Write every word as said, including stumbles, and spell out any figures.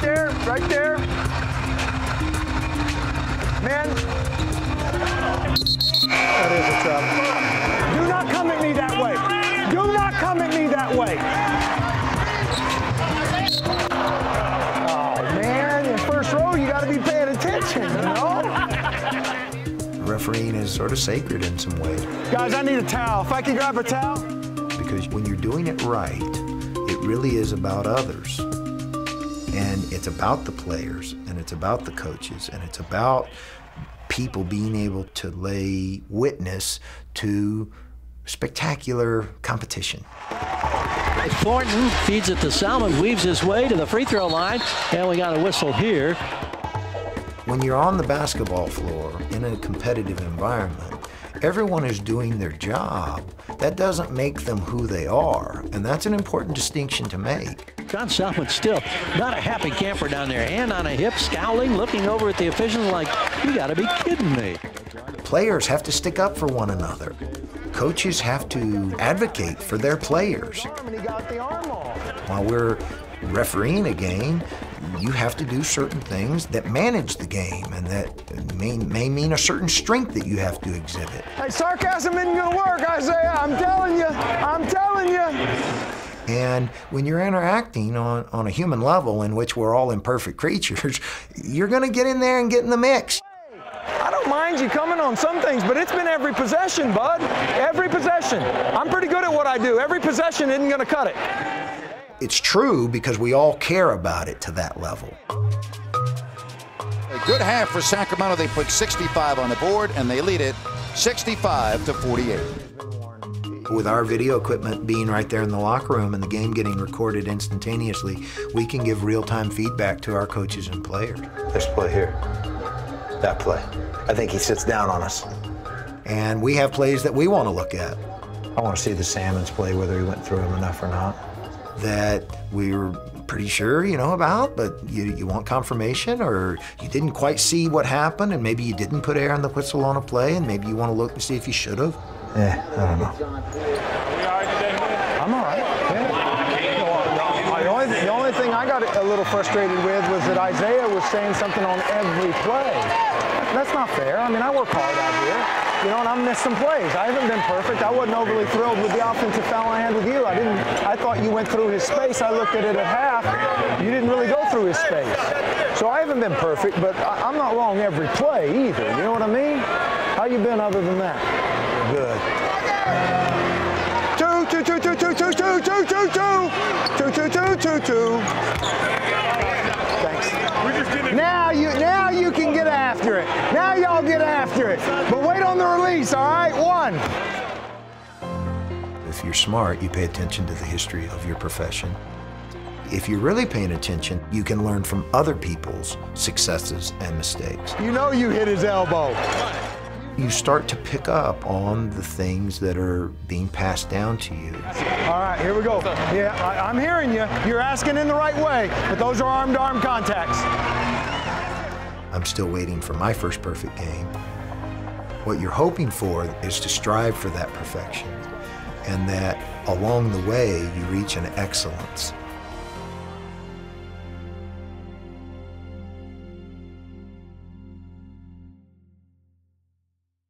there, right there. Man. That is a trap. Do not come at me that way. Do not come at me that way. Oh, man, in first row, you got to be paying attention, you know? Refereeing is sort of sacred in some ways. Guys, I need a towel. If I can grab a towel. Because when you're doing it right, it really is about others. And it's about the players, and it's about the coaches, and it's about people being able to lay witness to spectacular competition. Thornton feeds it to Salmon, weaves his way to the free throw line, and we got a whistle here. When you're on the basketball floor in a competitive environment, everyone is doing their job. That doesn't make them who they are, and that's an important distinction to make. John Salmon still not a happy camper down there, hand on a hip, scowling, looking over at the officials like, you gotta be kidding me. Players have to stick up for one another. Coaches have to advocate for their players. While we're refereeing a game, you have to do certain things that manage the game, and that may, may mean a certain strength that you have to exhibit. Hey, sarcasm isn't gonna work, Isaiah. I'm telling you, I'm telling you. And when you're interacting on, on a human level in which we're all imperfect creatures, you're gonna get in there and get in the mix. I don't mind you coming on some things, but it's been every possession, bud. Every possession. I'm pretty good at what I do. Every possession isn't gonna cut it. It's true because we all care about it to that level. A good half for Sacramento. They put sixty-five on the board, and they lead it sixty-five to forty-eight. With our video equipment being right there in the locker room and the game getting recorded instantaneously, we can give real-time feedback to our coaches and players. This play here, that play. I think he sits down on us. And we have plays that we want to look at. I want to see the Salmons play, whether he went through them enough or not. That we were pretty sure, you know, about, but you, you want confirmation, or you didn't quite see what happened, and maybe you didn't put air on the whistle on a play, and maybe you want to look and see if you should have. Yeah, I don't know. I'm all right. Yeah. The only, the only thing I got a little frustrated with was that Isaiah was saying something on every play. That's not fair. I mean, I work hard out here. You know, and I've missed some plays. I haven't been perfect. I wasn't overly thrilled with the offensive foul I had with you. I didn't. I thought you went through his space. I looked at it at half. You didn't really go through his space. So I haven't been perfect, but I, I'm not wrong every play either. You know what I mean? How you been other than that? Good. Two, two, two, two, two, two, two, two, two, two, two, two, two, two, two. Thanks. Now you, now you can get after it. Now y'all get after it. But wait on the release, all right? One. If you're smart, you pay attention to the history of your profession. If you're really paying attention, you can learn from other people's successes and mistakes. You know you hit his elbow. You start to pick up on the things that are being passed down to you. All right, here we go. Yeah, I, I'm hearing you. You're asking in the right way, but those are arm-to-arm contacts. I'm still waiting for my first perfect game. What you're hoping for is to strive for that perfection, and that along the way you reach an excellence